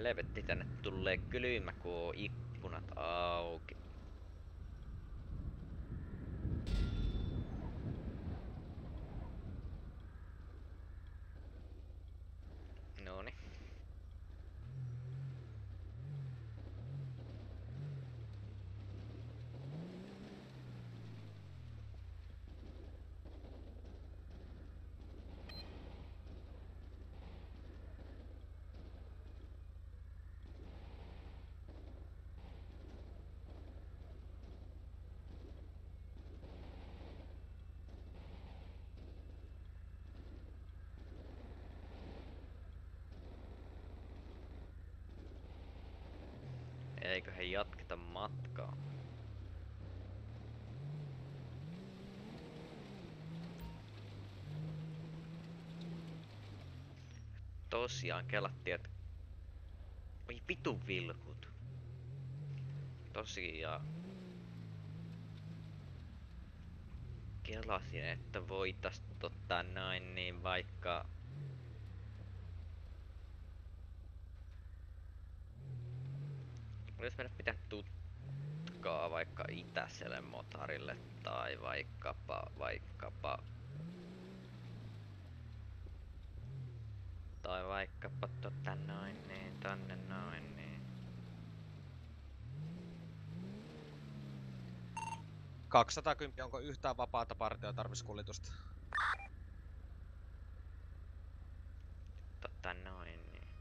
Helvetti, tänne tulee kylmä, kun on ikkunat auki. Noni. Eiköhän jatketa matkaa. Tosiaan kelattiin, että... Oi vitun vilkut. Tosiaan... Kelasin, että voitais noin niin vaikka... Vois mennä pitää tutkaa vaikka itäiselle motarille tai vaikkapa noin niin, tonne noin niin. 210, onko yhtään vapaata partioa tarvis kuljetusta? Noin niin.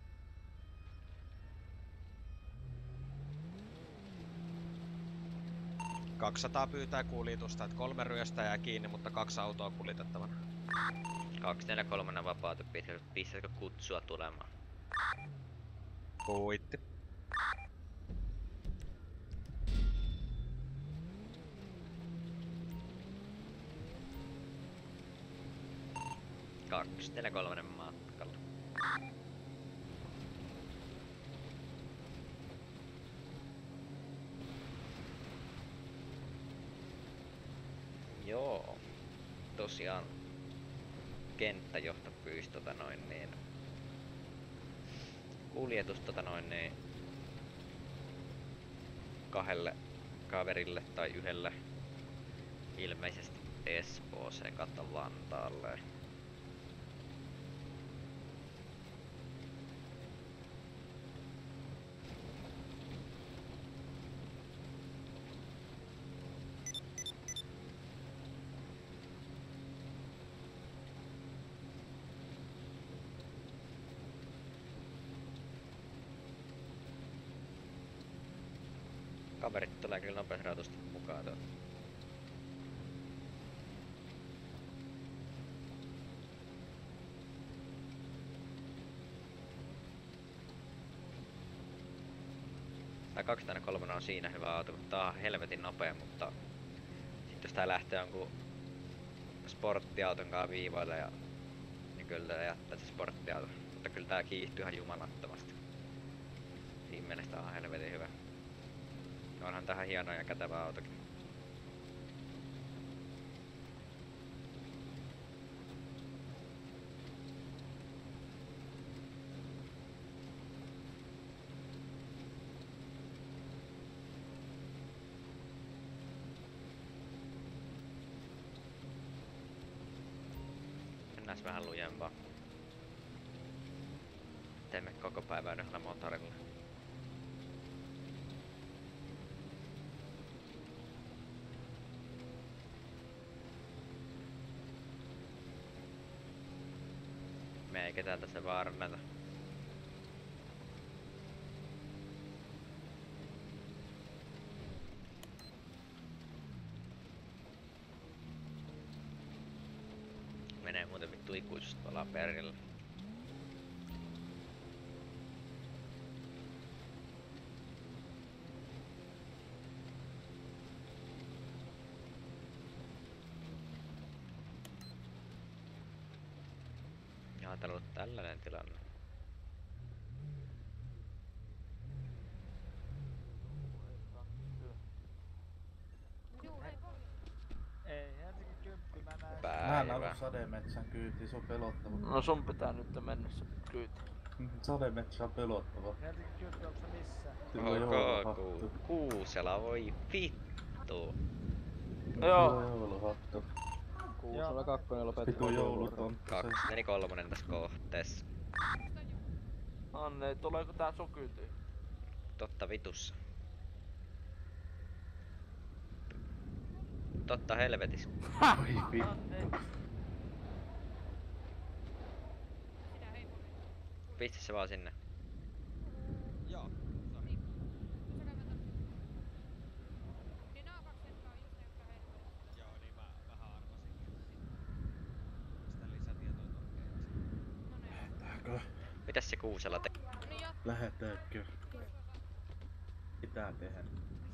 200 pyytää kuljetusta, että 3 ryöstä jää kiinni, mutta 2 autoa kuljetettavana. 243 vapaata, pistätkö kutsua tulemaan? Puitti. Kaksi, kolmannen matkalla. Joo. Tosiaan kenttäjohto pyysi noin niin. Kuljetus noin niin. 2 kaverille tai yhdelle. Ilmeisesti Espooseen kautta Vantaalle. Kaverit tulee kyllä nopeusrajoitusta mukaan tuolta. Tää 203 on siinä hyvä auto, kun tää on helvetin nopea, mutta sit jos tää lähtee jonkun sporttiauton kanssa viivoille ja niin kyllä jättää se sporttiauto. Mutta kyllä tää kiihtyy ihan jumalattomasti. Siinä mielessä tää on helvetin hyvä. Onhan tähän hieno ja kätevä autokin. Mennään vähän lujempaa. Teemme koko päivän yhdellä motorilla. Me eikä täältä se vaaranneta. Menee muuten vittu ikuisesti tuolla perillä. Jaa, täällä on ollut tällainen tilanne. Ei, Helsingin 10 mä näen. Mä en Päivä. ollut sademetsän kyyti, se on pelottava. No sun pitää nyt mennä se kyyti. Sademetsä on pelottava. Helsinki 10, onko se missä? Sillä on jouluhattu. Kuusela, voi vittu. Sillä on jouluhattu. Kuusela 2 Vitu lopetti. joulutonttu se. 243 tässä kohteessa. Anne, tuleeko tää sun kyytiin? Totta vitussa. Totta helvetis. Oi vittu. Pistä se vaan sinne. Joo. Joo, niin mä vähän arvasinkin. Sitä lisätietoa torkeilla. Lähetäänkö? Mitäs se Kuusela teki? Lähetäänkö? Pitää tehdä.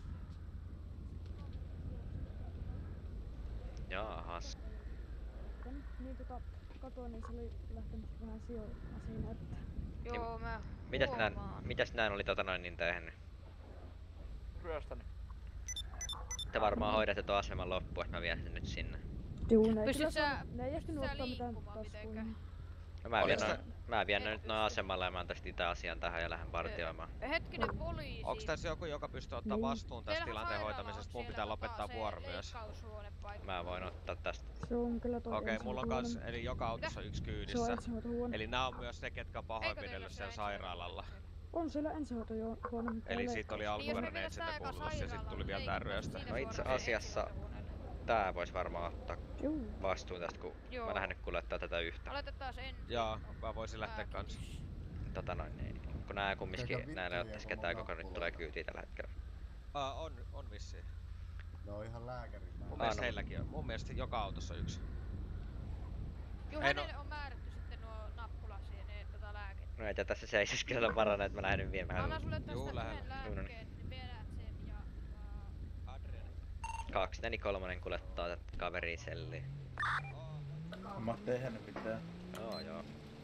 Jaahas. Niin katoin, niin se oli lähtenyt vähän sijoittamaan siinä, että... Joo, mä Mitäs näin oli niin tehnyt? Ryöstänyt. Te varmaan hoidatte tuon aseman loppuun, että mä vien sen nyt sinne. Juu, ne ei Pystyt kyllä sä- saa, ne ei ehtinyt sä ottaa mitään liikkumaan taskuun. mitenkään? No Oliko mä vien Et nyt noin asemalle ja mä antaisin itse asian tähän ja lähden partioimaan. Hetkinen, poliisi. Onks tässä joku, joka pystyy ottaa Niin. vastuun tästä Teillähän tilanteen sairaala hoitamisesta? on Mun pitää siellä lopettaa se vuoro myös. leikkaushuonepaikka. Mä voin ottaa tästä. Se on kyllä toi Okei, mulla on kans, ensihoitohuone. eli joka autossa yksi Se on kyydissä. ensihoitohuone. Eli nää on myös ne, ketkä on Eikö pahoinpidellyt teillä siellä se sairaalalla. On siellä ensihoitohuone, mutta Eli ei siitä oli leikkaus. alkuperäinen etsintä kuulussa ja sit tuli vielä tää ryöstö. No itse asiassa tää vois varmaan ottaa Juu. vastuun tästä, kun Joo. mä lähden nyt kuljettaa tätä yhtä. Aloitetaan ensin. Jaa, mä voisin lähteä kans. Niin, kun nää kumminkin, näillä ei ottais ketään, koko nyt tulee kyytiin tällä hetkellä. On vissiin. Ne on ihan lääkärin Mun määrä. mielestä no. heilläkin on. Mun mielestä joka autossa yksi. Joo, Ei, no- hänelle on määrätty sitten nuo nappulat siihen, ne lääkkeet. No ei tässä seiseskellä parane, että mä lähden nyt viemään. Anna sulle tästä Juu, yhden lähellä. lääkkeen, niin vedät sen ja... Adrian. 243 kuljettaa tätä kaveria selliin. Mä oon tehnyt mitään. Joo.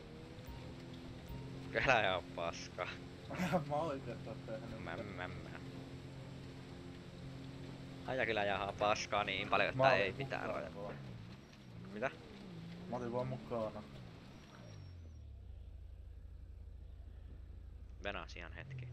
Kyllä ihan paska. Mä oikeastaan tehnyt. Aja kyllä ihan paskaa niin paljon, että Mä ei olin mitään mukana rajata. vaan. Mitä? Mä olin vaan mukana. Venas ihan hetki.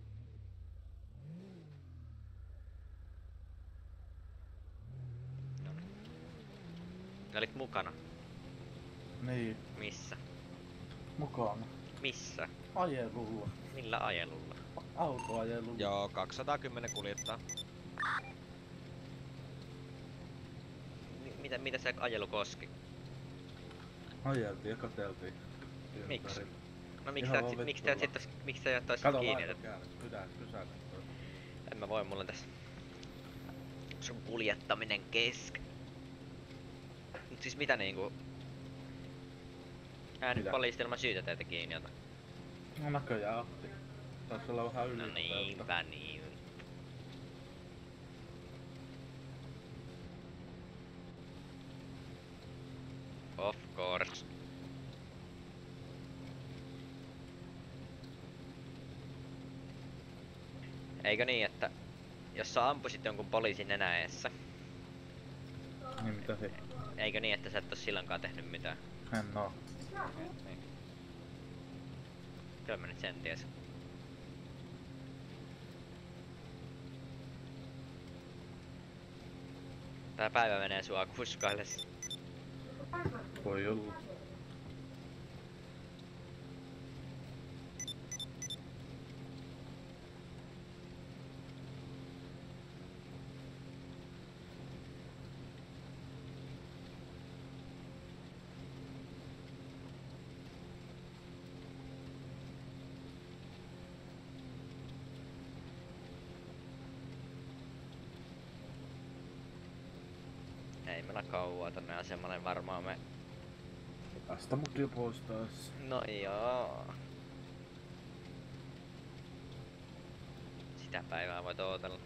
Noniin. Ne olit mukana. Niin, Missä? mukana. Missä? Ajelulla. Millä ajelulla? Autoajelulla. Joo, 210 kuljettaa. Mitä se ajelu koski? Ajeltiin ja katseltiin. Miksi? Ympäri. No Ihan vaan miksi sä jättäis Kato kiinni? laito käännet, pysähdy. En mä voi, mulla on tässä sun kuljettaminen kesken. Mut siis mitä niinku... Nyt Mitä? poliisit ilman syytä teitä kiinni ota. No näköjään otti. Taisi olla vähän yli. No niinpä niin. Of course. Eikö niin, että jos sä ampusit jonkun poliisin nenäessä, Niin mitä se? eikö niin, että sä et oo silloinkaan tehnyt mitään? En oo. Niin. Kyllä mä nyt sen ties. Tää päivä menee sua kuskaille. Voi olla. Ei mennä kauaa tonne asemalle varmaan me. Tästä mut jo pois taas. No joo. Sitä päivää voit ootella.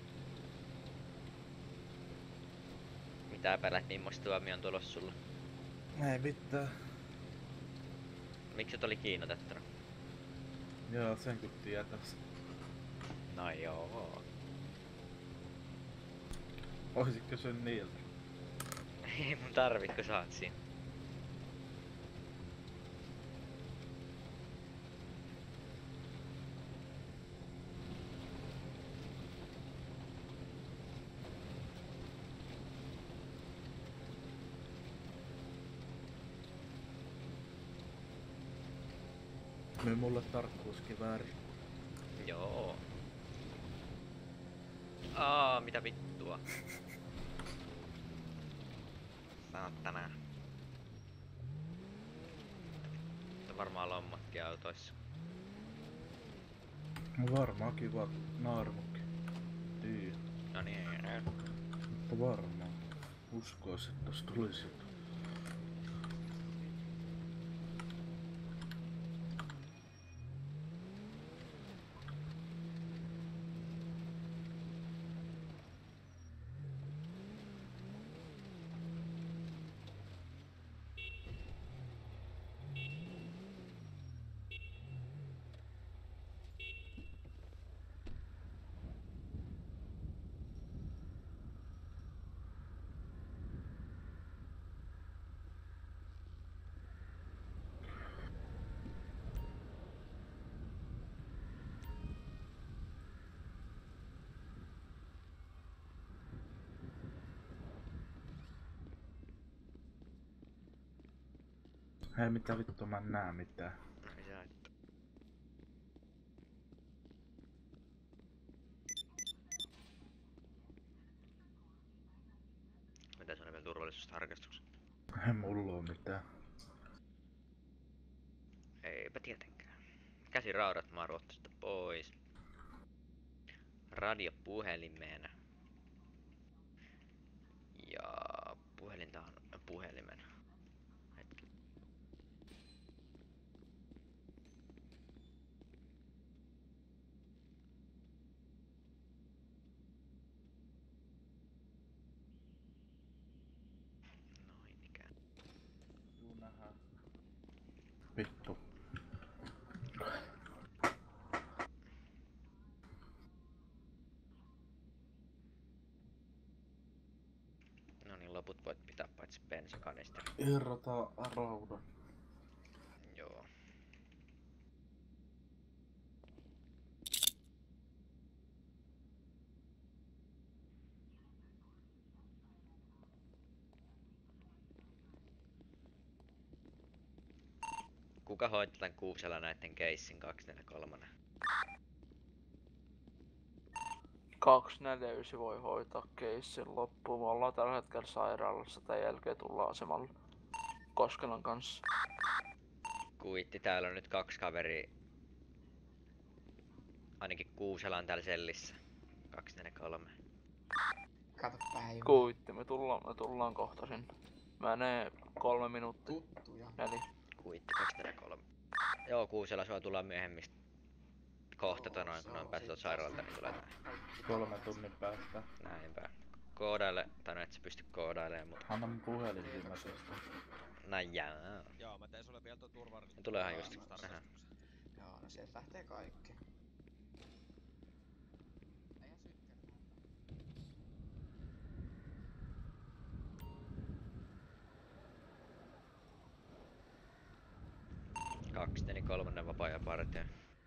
Mitä pelät, millaista tuomio on tulos sulla? Ei mitään. Miksi sut oli kiinnotettuna? Joo, sen kun tietäis. No joo. Voisit kysyä niiltä. Ei mun tarvit, kun sä oot siinä. Myy mulle tarkkuuskivääri. Joo. Mitä vittua? Saatana. Varmaan lommatkin autoissa. No varmaan kiva naarmukki. Tiedä. No niin. Mutta varmaan. Uskois, että tossa tulisi jotain. Hei, mitä vittua, mä en näe mitään. Mitä että? Mitä se on vielä turvallisuustarkastus? Ei mulla oo mitään. Eipä tietenkään. Käsiraudat marvottista pois. Radio puhelimeen. Ja puhelinta on puhelimen. Hetki. Noin ikään. Tuu nähdään. Vittu. No niin, loput voit pitää paitsi bensakanisteri. Irrotaan raudan. Joo. Kuka hoitaa tän Kuusela näitten keissin 243? 249 voi hoitaa keissin loppuun. Me ollaan tällä hetkellä sairaalassa. Tän jälkeen tullaan asemalle Koskelan kanssa. Kuitti, täällä on nyt 2 kaveria. Ainakin Kuusela on täällä sellissä. 243. Kato päivä. Kuitti, me tullaan kohta sinne. Menee 3 minuuttia. Tuttuja. 4. Kuitti 243. Joo, Kuusela sua tullaan myöhemmin kohta noin, kun on päässyt sairaalalta, niin tulee tänne. 3 tunnin päästä. Näinpä. Koodaile, tai no et sä pysty koodailemaan, mutta Anna mun puhelin siinä tosta. näin jää. Joo, mä tein sulle vielä tuon turvallisuus. Tuleehan just nähdään. Joo, no sieltä lähtee kaikki. Kaksi, eli 3 vapaa ja partio.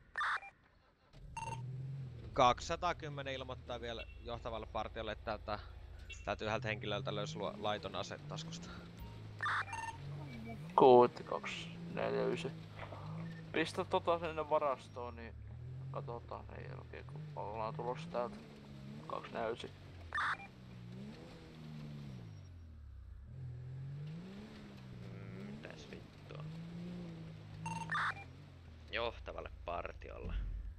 210 ilmoittaa vielä johtavalle partiolle, että täältä yhdeltä henkilöltä löysi laiton ase taskusta. Kuitti 249. Pistä sinne varastoon, niin katsotaan sen jälkeen kun ollaan tulossa täältä 249. Mitäs vittua? Johtavalle partiolle.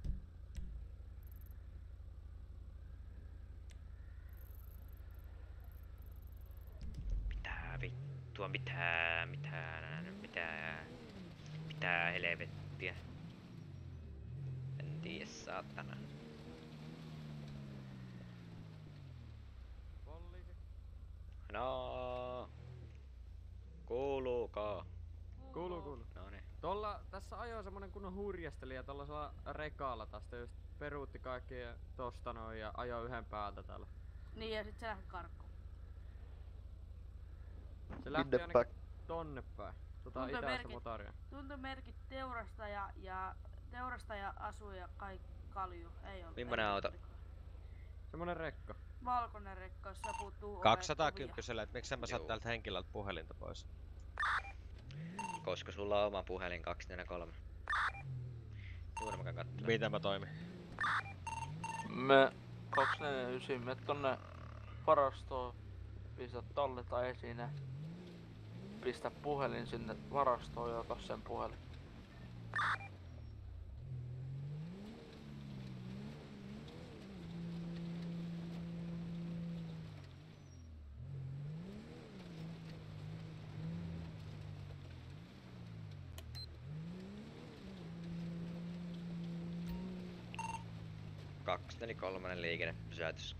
Mitä vittua, mitä helvettiä. En tiedä, saatana. Poliisi. No. Kuuluuko? Kuuluu. No niin. Tässä ajoi semmonen kunnon hurjastelija tollasella rekalla tästä just peruutti kaikki tosta noin ja ajoi yhden päältä täällä. Niin ja sit se lähti karkuun. Se lähti ainakin tonne päin. Itäistä motaria. Tuntomerkit teurastaja asuu ja kaikki kalju. Ei oo. Mimmonen auto? Semmonen rekka. Valkoinen rekka, jossa puuttuu 210, että miksi mä saat Juu. täältä henkilöltä puhelinta pois? Koska sulla on oma puhelin 243. Juuri mä kattelen. Miten mä toimin? Me 249, me tonne varastoon, pistä talleta esine, pistä puhelin sinne varastoon ja ota sen puhelin. Kaksi, eli kolmonen liikennepysäytys.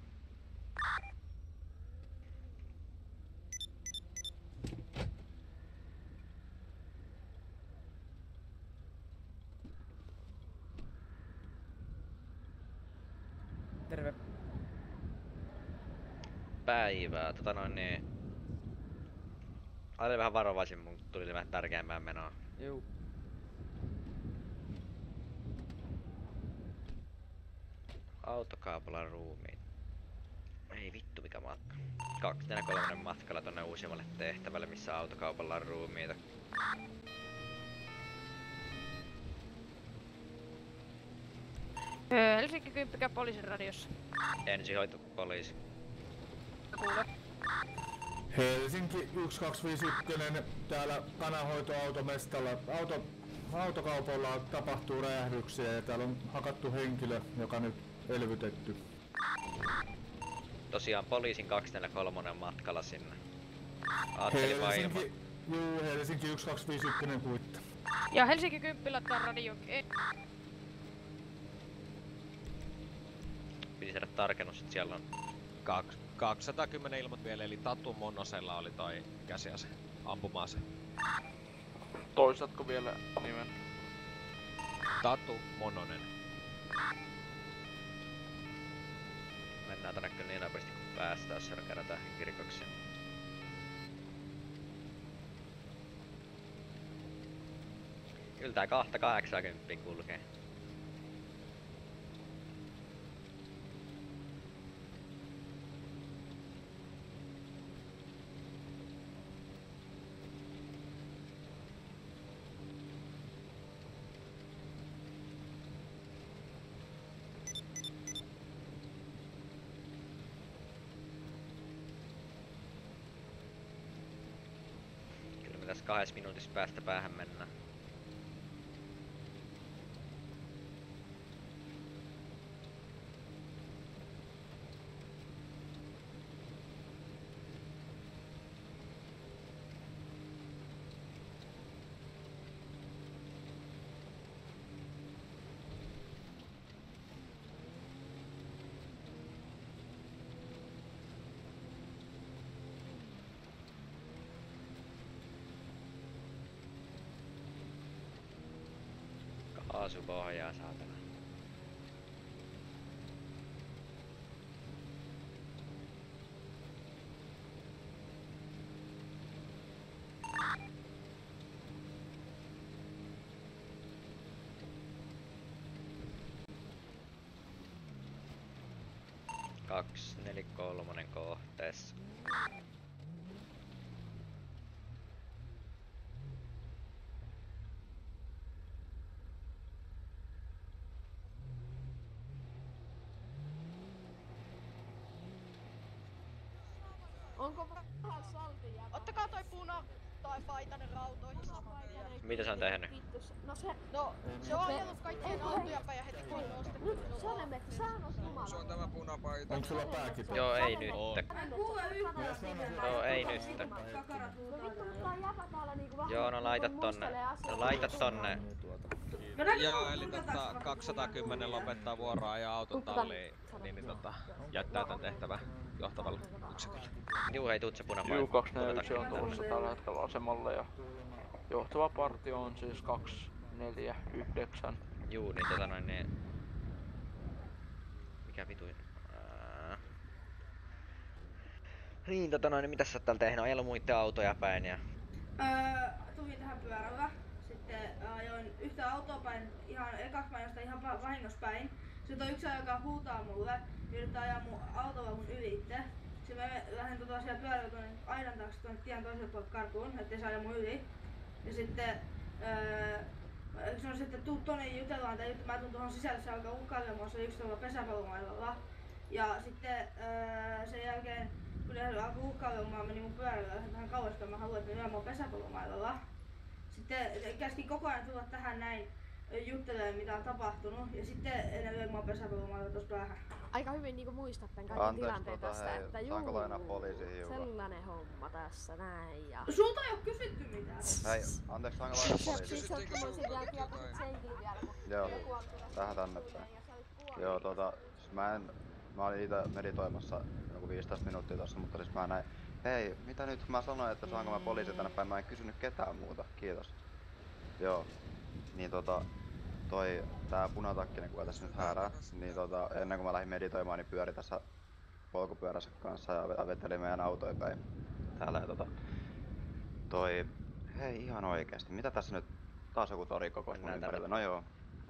Terve. Päivää, niin... Olin vähän varovaisin, mun tuli vähän tärkeämpää menoa. Juu. Autokaupalla ruumiin. Ei vittu mikä matka. 243 matkalla tonne uusimmalle tehtävälle, missä autokaupalla on ruumiita. Helsinki 10 poliisin radiossa. Ensihoitopoliisi. Kuule. Helsinki 1251, täällä kananhoitoautomestalla. Autokaupalla tapahtuu räjähdyksiä ja täällä on hakattu henkilö, joka nyt elvytetty. Tosiaan poliisin 243 matkalla sinne. Ajattelin vaan ilman. Helsinki 1251 kuitta. Ja Helsinki 10 laittaa radio. Piti saada tarkennus, että siellä on 210 ilmoit vielä, eli Tatu Monosella oli toi käsiase, ampuma-ase. Toistatko vielä nimen? Tatu Mononen. Mennään tänne kyllä niin nopeasti kun päästään, jos siellä kerätään henkirikoksia. Kyllä tää 280 kulkee. Kyllä me tässä 2 minuutissa päästä päähän mennään. Kaasupohjaa saatana. Kaksi, neli, kolmonen kohteessa. Onko vähän saltia? Ottakaa toi puna tai paitanen rautoihin saman tien. Mitä se on tehnyt? No se... No, se on ajellut kaikkien autoja päin ja heti kun on nostettu. Nyt Sanemetti, sä oot jumala. Se on tämä punapaita. Onko sulla pääkin? Joo, ei nyt. Joo, ei nyt. No vittu, nyt on jäpä täällä niinku vähän... Joo, no laita tonne. No laita tonne. Joo, eli 210 lopettaa vuoroa ja auton talliin, niin jättää tän tehtävän johtavalle yksikölle. Juu, hei tuut se punapaita. Juu, 241 on tulossa tällä hetkellä asemalle ja johtava partio on siis 249. Juu, niin niin... Mikä vituin? Niin niin mitäs sä oot täällä tehnyt? Ajellut muitten autoja päin ja... Tulin tähän pyörällä. Sitten ajoin yhtä autoa päin, ihan ekaks päin, ihan vahingossa päin. Sitten on yksi joka huutaa mulle, yrittää ajaa mun autolla mun ylitte. Sitten mä lähden siellä pyörällä tuonne aidan taakse tuonne tien toiselle puolelle karkuun, ettei saa ajaa mun yli. Ja sitten sanoin, että tuu tonne jutellaan tai mä tuun tuohon sisälle, se alkaa ukailemaan, se yksi tuolla pesäpallomailalla. Ja sitten sen jälkeen, kun ne alkoi uhkailemaan, meni mun pyörällä vähän kauas, kun mä haluan, että ne lyö mua pesäpallomailalla. Sitten käskin koko ajan tulla tähän näin juttelemaan, mitä on tapahtunut. Ja sitten ne löi mua pesäpallomailalla tuossa päähän. Aika hyvin niinku muistat tän kaiken tilanteen tästä, hei, että saanko lainaa poliisiin hiukan? sellainen homma tässä näin ja... Sulta ei oo kysytty mitään. Hei, anteeksi, saanko lainaa poliisiin? Siis sattumoisin vielä kiertäisit senkin vielä, mutta Joo, joku on tulossa vähän tänne päin. Joo, mä olin ite meditoimassa joku 15 minuuttia tossa, mutta siis mä näin, hei, mitä nyt, kun mä sanoin, että saanko mä poliisi tänne päin, mä en kysynyt ketään muuta, kiitos. Joo, niin tää punatakkinen, kun tässä nyt häärää, niin ennen kuin mä lähdin meditoimaan, niin pyöri tässä polkupyöränsä kanssa ja veteli meidän autoja päin täällä ja hei ihan oikeesti, mitä tässä nyt, taas joku tori koko mun ympärillä, no joo,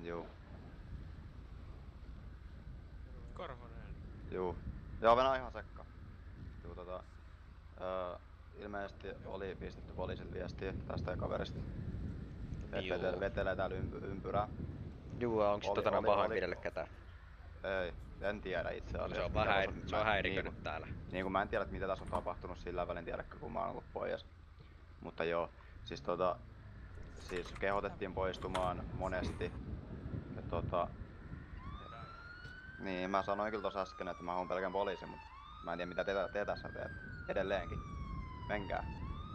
Korhonen. Juu. Joo, mennään ihan sekka. Juu, ilmeisesti oli pistetty poliisit viestiä tästä kaverista. Et vetelee täällä ympyrää. Juu, onks pahoinpidelle ketään? Ei, en tiedä itse asiassa. Se on häirikönyt täällä. Niin kun mä en tiedä mitä tässä on tapahtunut sillä välin tiedäkö kun mä oon ollut pois. Mutta joo, siis kehotettiin poistumaan monesti. Ja niin, mä sanoin kyllä tossa äsken, että mä haluan pelkän poliisin, mutta mä en tiedä mitä te tässä teet. Edelleenkin. Menkää.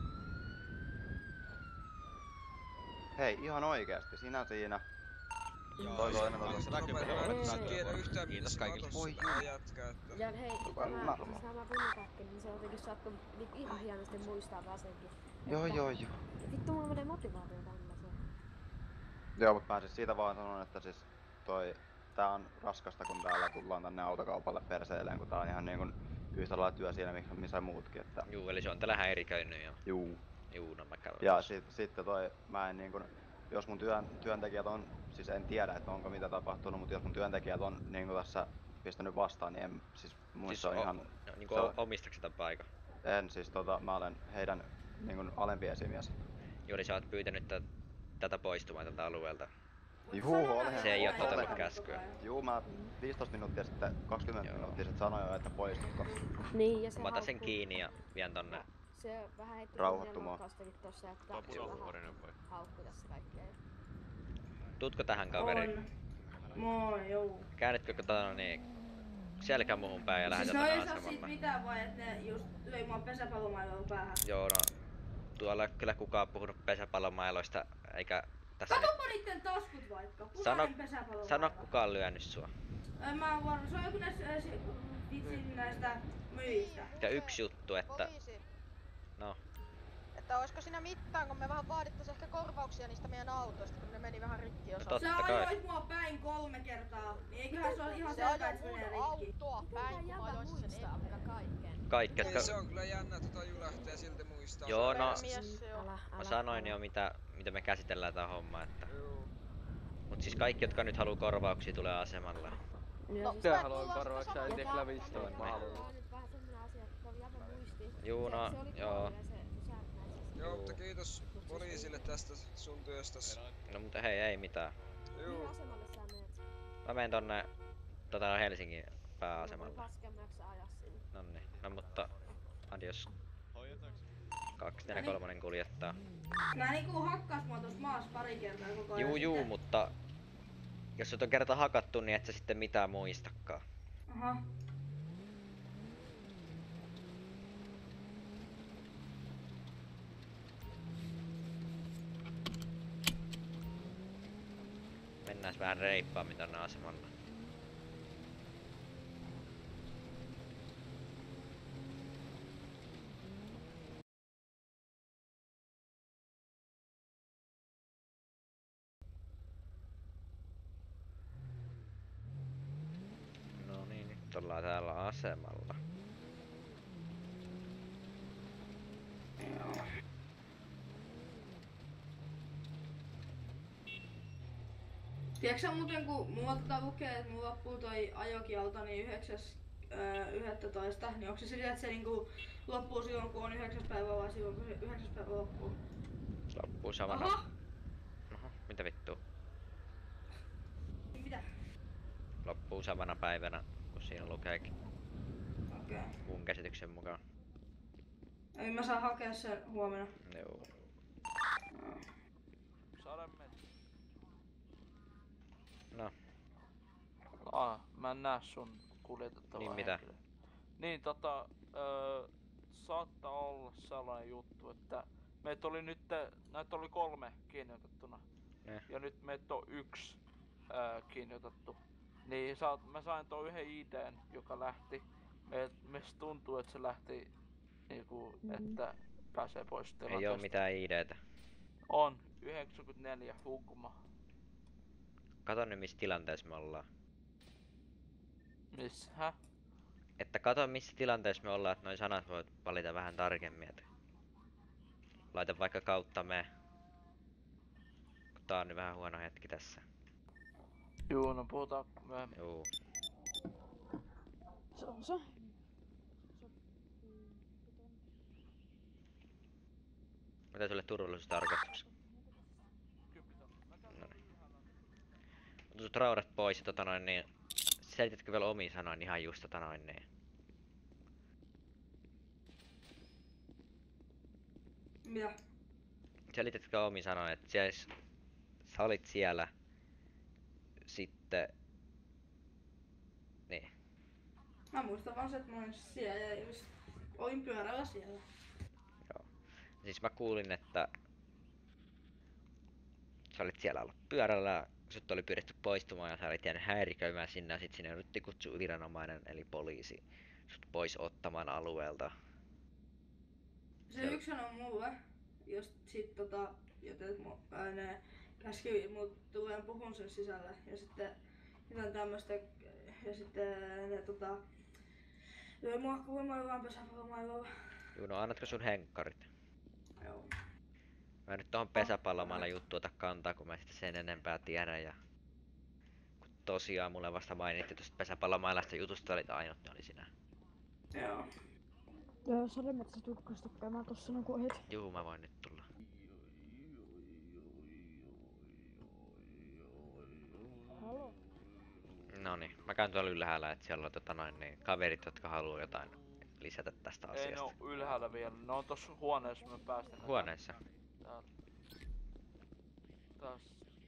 Hei, ihan oikeesti, sinä siinä. Toi toinen on se näkyy Kiitos kaikille. Voi ja hei, tämä punatakki, niin se on jotenkin saattu niinku ihan hienosti muistaa vaan senkin. Joo. Ja vittu mulla menee motivaatio tämmöseen. Joo, mut mä siis siitä vaan sanon, että siis tää on raskasta kun täällä tullaan tänne autokaupalle perseileen, kun tää on ihan niinkun yhtä lailla työ siinä missä muutkin, että... Juu, eli se on täällä häiriköinyt jo. Juu. Juu, no mä käyn. Ja sitten mä en niinkun... Jos mun työntekijät on... Siis en tiedä, että onko mitä tapahtunut, mutta jos mun työntekijät on niinku tässä pistänyt vastaan, niin en siis muista siis ihan... Niinku omistatko tämän paikan? En, siis mä olen heidän niinkun alempi esimies. Joo, eli sä oot pyytänyt tätä poistumaan tältä alueelta. Juu, olen. Se ei oo totellut käskyä. Juu, mä 15 minuuttia sitten, 20 minuuttia sitten sanoin jo, että poistutko. Niin, ja se mä otan sen kiinni ja vien tonne. Se vähän heitti rauhoittumaan tossa, että vähän haukku tässä kaikkea. Tuutko tähän kaveri? Moi, joo. Käännetkö selkä muuhun päin ja lähdet tänne asemalle? Siis no ei saa siitä mitään vai et ne just löi mua pesäpallomailoilla päähän? Joo, no tuolla ei kyllä kukaan puhunut pesäpallomailoista eikä tässä... Katoppa niitten taskut vaikka, punainen pesäpallomailo. Sano kuka on lyönyt sua. Mä oon varma, se on joku vitsin näistä myistä. Ja yksi juttu, että... Poliisi. No. Että oisko siinä mittaan, kun me vähän vaadittais ehkä korvauksia niistä meidän autoista, kun ne meni vähän rikki osa. No sä ajoit mua päin 3 kertaa, niin eiköhän se ole ihan selvä, että se menee rikki. Autoa päin, kun mä ajoin sen ennen. Kaikki, se on kyllä jännä, julähtee silti muistaa. Joo, no... Mä sanoin jo mitä me käsitellään tää homma, että... Mut siis kaikki, jotka nyt haluu korvauksia, tulee asemalle. No, mä haluan korvauksia, ei tee klavistoon, mä haluan. Juu, no, joo. Joo, mutta kiitos poliisille tästä sun työstäs. No mutta hei, ei mitään. Juu. Mä menen tonne Helsingin pääasemalle. Nonni, no mutta adios. 243 kuljettaa. Nää niinku hakkas mua tossa maassa pari kertaa koko ajan. Juu, mutta jos sut on kerta hakattu, niin et sä sitten mitään muistakaan. Aha. Mennään vähän reippaammin tänne asemalle. No niin, nyt ollaan täällä asemalla. Tiedätkö muuten kun mulla lukee, että mulla loppuu toi ajokielto niin 9.11, niin onko se sillä, että se niinku loppuu silloin kun on 9. päivä vai silloin kun se 9. päivä loppuu? Loppuu samana. Aha! Mitä vittua? Mitä? Loppuu samana päivänä, kun siinä lukeekin. Okei. Mun käsityksen mukaan. Ei mä saan hakea sen huomenna. Joo. No. Mä en näe sun kuljetettavaa Niin mitä? henkilöä. Niin saattaa olla sellainen juttu, että meitä oli näitä oli 3 kiinniotettuna. Ja nyt meitä on 1 kiinniotettu. Niin mä sain tuon yhden ID:n, joka lähti. Meistä tuntuu, että se lähti niinku, että pääsee pois tilanteesta. Ei oo mitään ID:tä. On. 94 Hugma. Kato nyt missä tilanteessa me ollaan. Missä? Että kato missä tilanteessa me ollaan, että noi sanat voit valita vähän tarkemmin. Et laita vaikka kautta me. Kun tää on nyt vähän huono hetki tässä. Juu, no puhutaan myöhemmin. Juu. Se on se. Mitä sulle turvallisuustarkastus? Noniin. Ota sut raudat pois ja niin. Selitätkö vielä omiin sanoin ihan just niin. Mitä? Selitätkö omiin sanoin, että sä olit siellä sitten. Niin. Mä muistan vaan se, että mä olin siellä ja just olin pyörällä siellä. Joo. Siis mä kuulin, että sä olit siellä ollut pyörällä, sut oli pyydetty poistumaan ja sä olit jäänyt häiriköimään sinne ja sit sinne yritti kutsua viranomainen eli poliisi sut pois ottamaan alueelta. Se yksi sanoi mulle, just sit joten ne käski mut tuleen puhun sen sisälle ja sitten jotain tämmöstä ja sitten ne löi mua kuumailuaan pesäpallomailulla. Juu, no annatko sun henkkarit? Joo. Mä en nyt tohon pesäpallomailla juttu ota kantaa, kun mä sitä sen enempää tiedän ja kun tosiaan mulle vasta mainittiin tosta pesäpallomailasta jutusta olit ainut, ne oli sinä. Joo. Joo, Sademetsä tukkosta käymään tossa kun ohit. Juu, mä voin nyt tulla. Halo? Noniin, mä käyn tuolla ylhäällä, että siellä on niin kaverit, jotka haluaa jotain lisätä tästä asiasta. Ei ne oo ylhäällä vielä, ne on tossa huoneessa, me päästään. Huoneessa? Taas.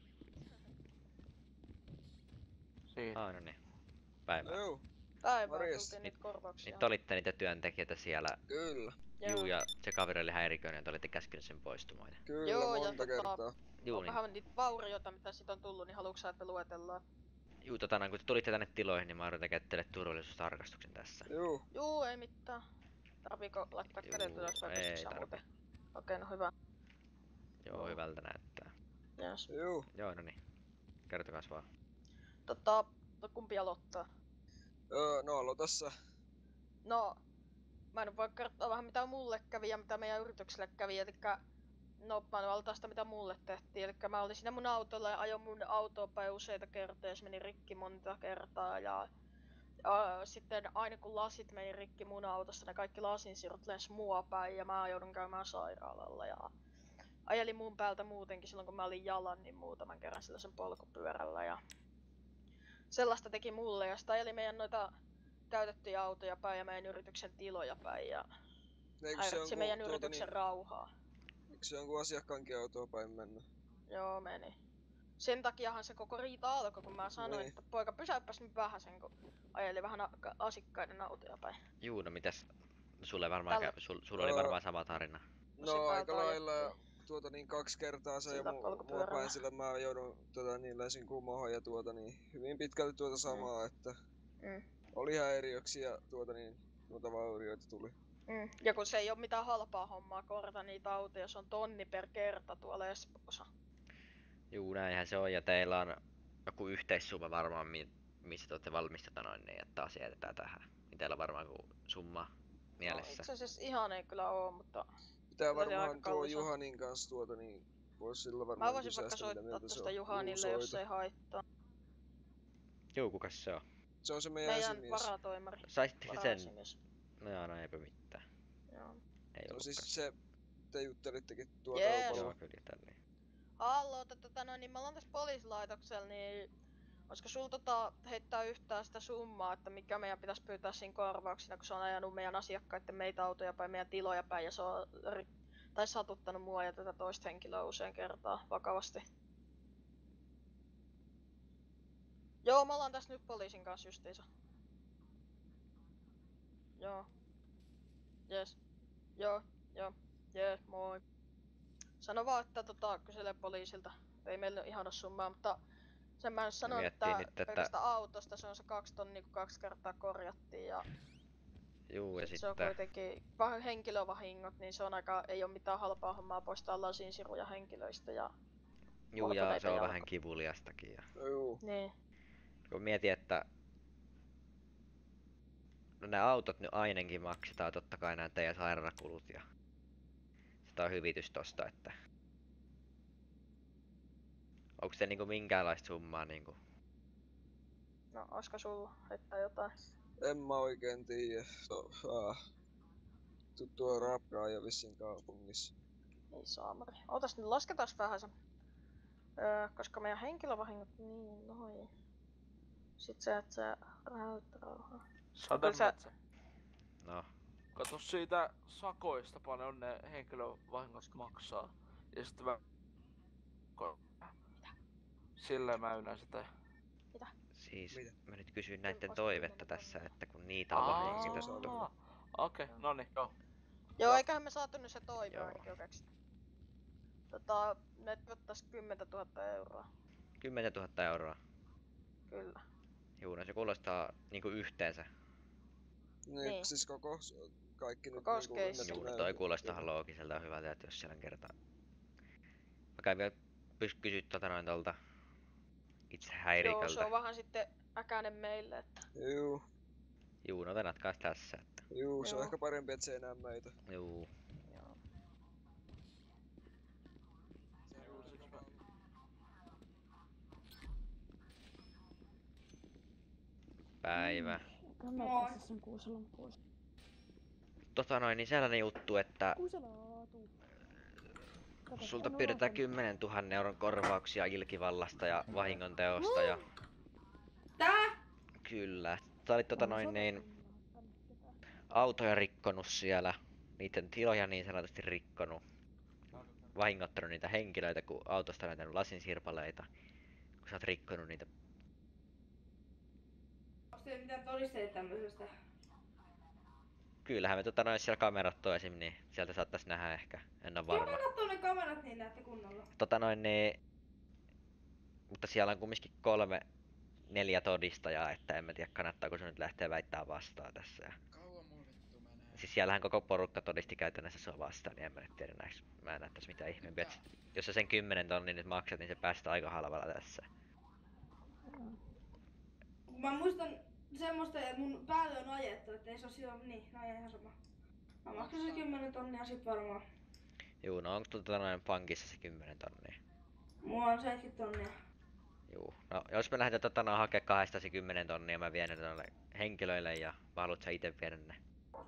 Siinä. No niin. Päivää. Joo. Päivää, tultiin niitä korvauksia. Nyt olitte niitä työntekijöitä siellä. Kyllä. Juu, ja se kaveri oli häiriköinen ja te olitte käskenyt sen poistumaan. Kyllä, Joo, monta kertaa. Juu, on niin. vähän niitä vaurioita, mitä sit on tullut, niin haluatko sä, että luetellaan? Juu, kun te tulitte tänne tiloihin, niin mä oon tekemään teille turvallisuustarkastuksen tässä. Juu. Juu, ei mitään. Tarviiko laittaa kädet ylös vai pystytkö sä muuten? Okei, no hyvä. Joo, hyvältä näyttää. Yes. Juu. Joo, no niin. Kertokas vaan. Kumpi aloittaa? No aloita sä. No, mä en voi kertoa vähän mitä mulle kävi ja mitä meidän yritykselle kävi, elikkä no mä aloitan sitä mitä mulle tehtiin, elikkä mä olin siinä mun autolla ja ajoin mun autoa päin useita kertoja, se meni rikki monta kertaa ja sitten aina kun lasit meni rikki mun autossa, ne kaikki lasinsirut lensi mua päin ja mä joudun käymään sairaalalla ja ajelin mun päältä muutenkin silloin kun mä olin jalan niin muutaman kerran sellaisen polkupyörällä ja sellaista teki mulle ja sitä ajeli meidän noita käytettyjä autoja päin ja meidän yrityksen tiloja päin ja häiritsi meidän yrityksen rauhaa. Eikö se jonkun asiakkaankin autoa päin mennä? Joo, meni. Sen takiahan se koko riita alkoi, kun mä sanoin, että poika pysäyppäs nyt vähäsen, kun ajeli vähän asikkaiden autoja päin. Juu, no mitäs? Sulla oli varmaan sama tarina. No aika lailla niin 2 kertaa se ja mua päin, sillä mä joudun lensin kumoon ja hyvin pitkälti samaa, että oli häiriöksi ja vaurioita tuli. Ja kun se ei oo mitään halpaa hommaa korjata niitä autoja, se on tonni per kerta tuolla Espoossa. Juu, näinhän se on ja teillä on joku yhteissumma varmaan, missä te olette valmistetaan niin, että taas jätetään tähän. Niin teillä on varmaan joku summa mielessä. No, itse asiassa ihan ei kyllä oo, mutta pitää varmaan tuo Juhanin kanssa vois sillä varmaan mä voisin vaikka soittaa tosta Juhanille, jos ei haittaa. Juu, kukas se on? Se on se meidän esimies. Varatoimari. Saisitteko sen? No joo, no eipä mitään. Joo. Ei no ollutkaan. siis se, te juttelittekin tuolla kaupalla. Joo, kyllä tälleen. Hallo, niin me ollaan tässä poliisilaitoksella, niin olisiko sulla heittää yhtään sitä summaa, että mikä meidän pitäisi pyytää siinä korvauksina, kun se on ajanut meidän asiakkaiden meitä autoja päin, meidän tiloja päin ja se on tai satuttanut mua ja tätä toista henkilöä usein kertaa vakavasti. Joo, me ollaan tässä nyt poliisin kanssa justiinsa. Joo. Jes. Joo, jees, moi. Sano vaan, että kyselee poliisilta. Ei meillä ihan ole summaa, mutta sen mä sanon, että pelkästään autosta se on se 2 tonnia, kun 2 kertaa korjattiin ja juu, ja se on kuitenkin henkilövahingot, niin se on aika, ei ole mitään halpaa hommaa poistaa lasinsiruja henkilöistä ja juu, ja se on vähän kivuliastakin. Ja... Juu. Niin. Kun mietin, että no ne autot nyt ainakin maksetaan totta kai nämä teidän sairaalakulut ja sitä on hyvitys tosta, että onko se niinku minkäänlaista summaa niinku? No, olisiko sulla heittää jotain? En mä oikein tiedä. Tuo rapraa jo vissiin kaupungissa. Ei saamari. Ootas nyt lasketaas vähän sen. Koska meidän henkilövahingot niin noin. Sit sä et sä räyttärauhaa. Sademetsä. No. Kato siitä sakoista paljon ne henkilövahingot maksaa. Ja sitten silleen mä yleensä teen. Mitä? Siis mä nyt kysyin näitten toivetta tässä, että kun niitä on vahingoitettu. Okei, noniin, joo. Joo, eiköhän me saatu nyt se toive ainakin oikeeksi. Ne ottais 10 000 euroa. 10 000 euroa? Kyllä. Juu, no se kuulostaa niinku yhteensä. Niin, siis kaikki nyt niinku juu, no toi kuulostaa loogiselta ja hyvältä, että jos siellä on kertaa. Mä käyn vielä kysyä tolta itse häiriköltä. Joo, se on vähän sitten äkäinen meille, että... Juu. Juu, no venatkaas tässä, että... Juu, se on ehkä parempi, et se enää meitä. Juu. Joo. Päivä. Moi. Niin sellainen juttu, että... Sulta pyydetään 10 000 euron korvauksia ilkivallasta ja vahingonteosta ja... Tää? Kyllä. Sä olit autoja rikkonut siellä. Niiden tiloja niin sanotusti rikkonut. Vahingottanut niitä henkilöitä, kun autosta löytänyt lasinsirpaleita. Kun sä oot rikkonut niitä. Onko teillä mitään todisteita tämmöisestä? Kyllähän me siellä kamerat toi esim, niin sieltä saattais nähdä ehkä. En oo varma. Joo, mä katsoin ne kamerat, niin näette kunnolla. Mutta siellä on kumminkin 3-4 todistajaa, että en mä tiedä kannattaako se nyt lähteä väittää vastaan tässä. Ja... Siis siellähän koko porukka todisti käytännössä sua vastaan, niin en mä nyt tiedä mä en näe tässä mitään ihmeempiä. Jos sä sen 10 tonnia nyt maksat, niin se päästää aika halvalla tässä. Mä muistan semmoista, että mun päälle on ajettu, ettei se oo silloin niin, no ihan sama. Mä maksan se 10 tonnia sit varmaan. Juu, no onko pankissa se 10 tonnia? Mulla on 70 tonnia. Juu, no jos me lähdetään hakea 2 se 10 tonnia, mä vien ne tuolle henkilöille ja haluat sä ite viedä ne?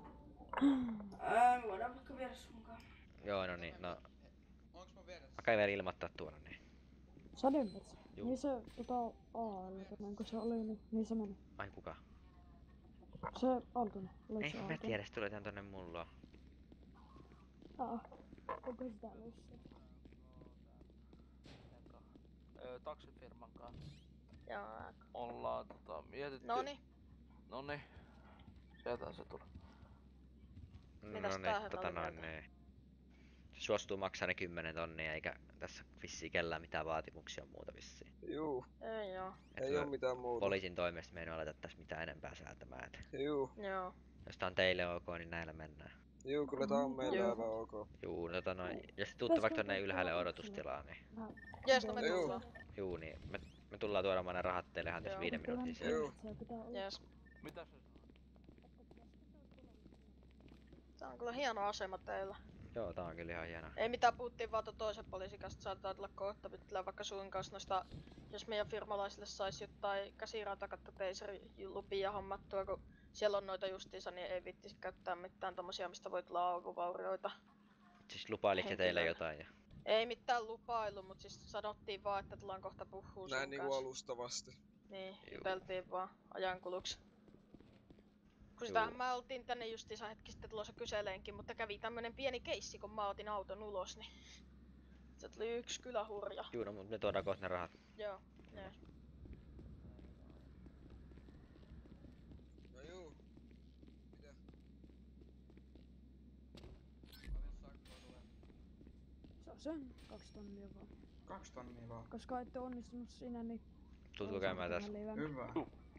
Me voidaan vaikka viedä sunkaan. Joo, no niin, no. Mä käyn vielä ilmoittaa tuolla niin. Sademetsä? Niin se Aaltonen, kun se oli, niin se meni. Ai kuka? Se Aaltonen, oliko se Ei mä tiedä, se tulee tän tonne mulla. Onko sitä löysää? Taksifirman kanssa. Joo. Ollaan mietitty. Noni. Sieltä se tulee. Mitäs niin. Se suostuu maksaa ne 10 tonnia, eikä tässä vissiin kellään mitään vaatimuksia muuta vissiin. Juu. Ei oo. Ei oo mitään muuta. Poliisin toimesta me ei aleta tässä mitään enempää säätämään. Juu. Joo. Jos tää on teille ok, niin näillä mennään. Juu, kyllä tää on meille aivan ok. Juu, jos te tuutte vaikka tonne ylhäälle odotustilaan, niin... Jees, no me tullaan. Juu, niin me tullaan tuomaan ne rahat teille ihan tässä 5 minuutin sisään. Juu. Jees. Mitä se? Tää on kyllä hieno asema teillä. Joo, tää on kyllä ihan hieno. Ei mitään, puhuttiin vaan toisen poliisin kanssa, että saatetaan tulla kohta pitää vaikka suin kanssa noista, jos meidän firmalaisille sais jotain käsirautakatto teiserilupia hommattua, kun siellä on noita justiinsa, niin ei viittisi käyttää mitään tommosia, mistä voi tulla aukovaurioita. Siis lupailit se teille jotain ja... Ei mitään lupailu, mut siis sanottiin vaan, että tullaan kohta puhuu sun Näin niinku kanssa. alustavasti. Niin, juteltiin vaan ajankuluksi. Kun sitähän mä oltiin tänne justiinsa hetki sitten tulossa kyseleenkin, mutta kävi tämmönen pieni keissi, kun mä otin auton ulos, niin se tuli yksi kyllä hurja. Juu, no, mut me tuodaan kohta ne rahat. Joo, jees. No juu. Mitä? Se on sen 2 tonnia vaan. 2 tonnia vaan. Koska ette onnistunut siinä, niin... Tuutko käymään tässä? Hyvä.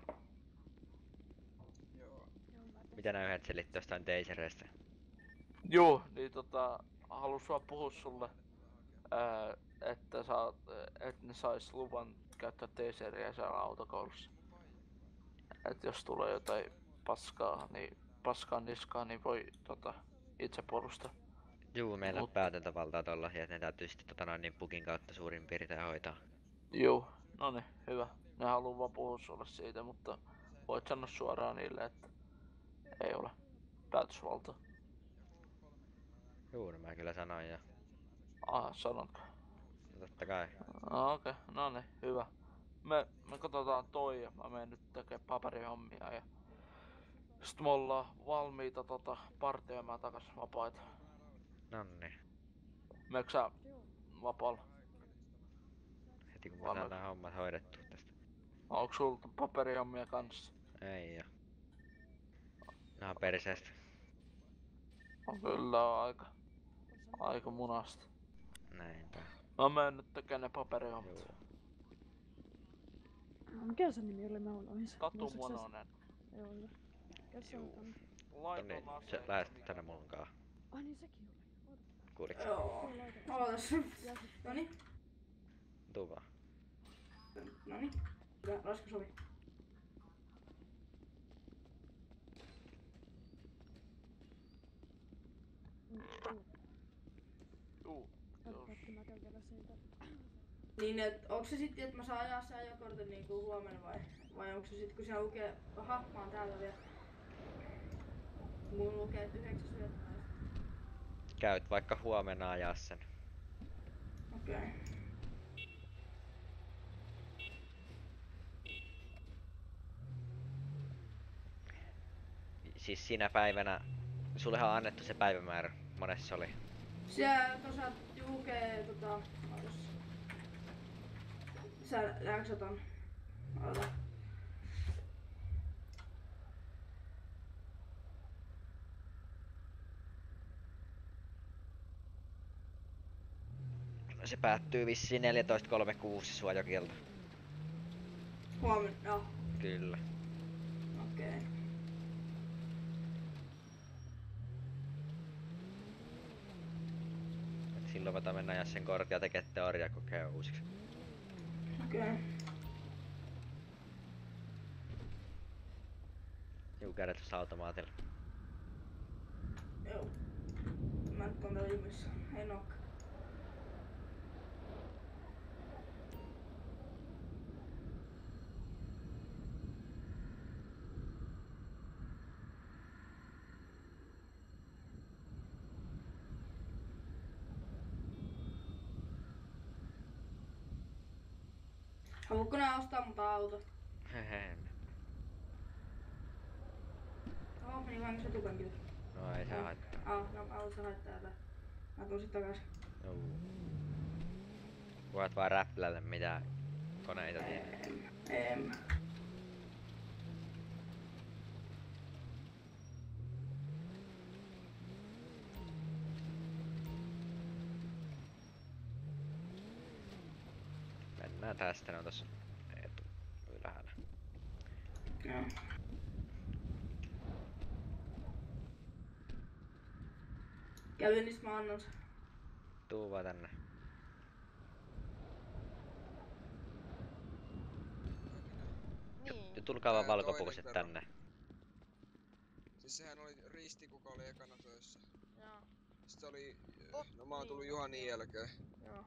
Mitä nää yhdet selitti jostain tasereista? Joo, niin halus vaan puhua sulle, että et ne sais luvan käyttää taseria siellä autokoulussa. Et jos tulee jotain paskaa, niin paskaan niskaan, niin voi itse puolustaa. Juu, meillä on päätäntävaltaa tollasia, että ne täytyy sitten niin pukin kautta suurin piirtein hoitaa. Juu, no niin, hyvä. Ne haluu vaan puhua sulle siitä, mutta voit sanoa suoraan niille, että ei ole päätösvaltaa. Juu, no mä kyllä sanoin jo. Sanotko? No totta kai. Okei, no niin, hyvä. Me katsotaan toi ja mä menen nyt tekee paperihommia ja sit me ollaan valmiita partioimaan takas vapaita. Nonni. Meneekö sä vapaalla? Heti kun me saadaan hommat hoidettu tästä. Onko sulla paperihommia kanssa? Ei oo. Nahan perseestä. No, kyllä on aika munasta. Näinpä. Mä menen nyt tekemään ne paperihommat. Mikä se nimi oli? Mä unohdin sen. Tatu Mononen. Joo, hyvä. Mikä se on tänne? Tonni, se lähet tänne mun kaa. Ai niin sekin oli. Kuuliks? Joo. Ootas. Noniin. Tuu vaan. Noniin. Hyvä, lasku sovi. Juu. Välttämättä vielä siitä. Niin, et onko se sitten, että mä saan ajaa sen ajokortin niinku huomenna vai onko se sitten, kun se lukee, mä oon täällä vielä. Mun lukee, että 9.9. Käyt vaikka huomenna ajaa sen. Okei. Okay. Siis sinä päivänä, sullehan on annettu se päivämäärä, monessa se oli. Siellä tossa lukee sä läksät on. Ota. Se päättyy vissiin 14.36 se suojakielto. Huomenna, joo. Kyllä. Okei. Okay. Silloin voidaan mennä ajaa sen kortin ja tekee teoriakokeen uusiksi. Okei. Okay. Juu, kädet tuossa automaatilla. Joo. Mä nyt on täällä ihmeessä. Ei nokka. Haluatko nää ostaa mut auto? Hehe. Meni vahingossa etupenkille. No ei se haittaa. No mä haluan se haittaa tää. Mä tuun sit takas. Joo. Voit vaan räplätä mitä koneita tiedät. En. Mennään tästä, ne on tossa ylhäällä. Joo. Kävin, niin mä annan sen. Tuu vaan tänne. Niin. Tulkaa vaan valkopukuset tänne. Siis sehän oli Risti, kuka oli ekana töissä. Joo. Sitten oli... No mä oon tullut Juhanin jälkeen. Joo.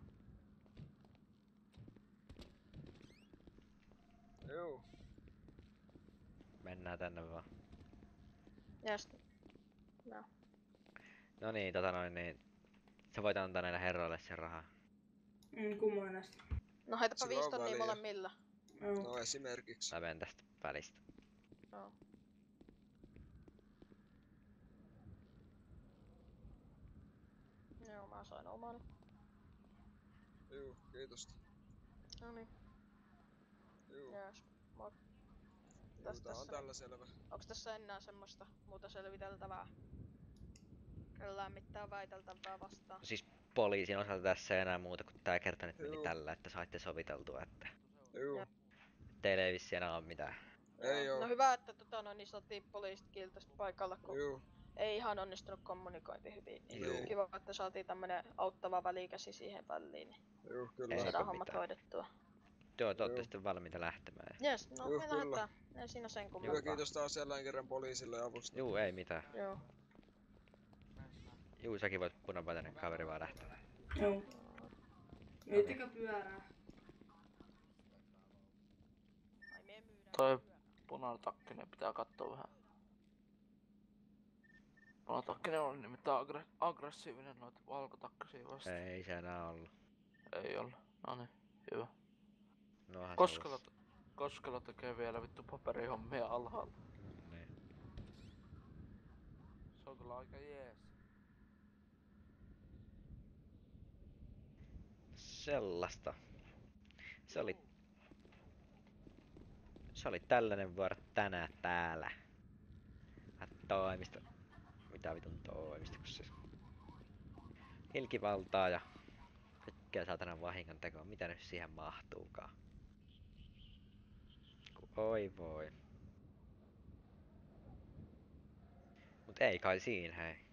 Joo. Mennään tänne vaan. Ja sit... No. No niin, niin. Sä voit antaa näille herroille sen rahaa. Kummoinen näistä? No heitapa Sillä 5 on tonnia väliä. molemmilla. No esimerkiksi. Mä menen tästä välistä. Joo. Joo, mä sain oman. Juu, kiitos. Noniin. Juu. Jees, moi. Juu, tää on tällä selvä. Onks tässä enää semmoista muuta selviteltävää? Kellään mitään väiteltävää vastaan. Siis poliisin osalta tässä ei enää muuta kuin tää kerta nyt meni tällä, että saitte soviteltua, että Juu. teille ei vissi enää oo mitään. Ei oo. No hyvä, että niin saatiin poliisit kiiltästä paikalla, kun Juu. ei ihan onnistunut kommunikointi hyvin. Juu. Niin kiva, että saatiin tämmönen auttava välikäsi siihen väliin. Niin Juu, kyllä. Ei saadaan se hommat mitään. hoidettua. Joo, te ootte sitten valmiita lähtemään. Jes, no Juu, me kyllä. lähdetään. Ei siinä sen kummempaa. Hyvä, kiitos taas jälleen kerran poliisille avusta. Juu, ei mitään. Joo. Juu, säkin voit punapaitainen kaveri vaan lähteä. Joo. Myyttekö pyörää? Toi punatakkinen pitää kattoo vähän. Punatakkinen on nimittäin aggressiivinen noita valkotakkisia vastaan. Ei se enää ollut. Ei ollut. Noniin, hyvä. Nohan Koskela tekee vielä vittu paperihommia alhaalla. Niin. Se on kyllä aika jees. Sellaista. Se oli tällainen vuoro tänään täällä. Toimisto. Mitä vitun toimisto, kun se ilkivaltaa ja kaikkea saatanan vahingon tekoa. Mitä nyt siihen mahtuukaan? Oi voi. Mut ei kai siinä hei.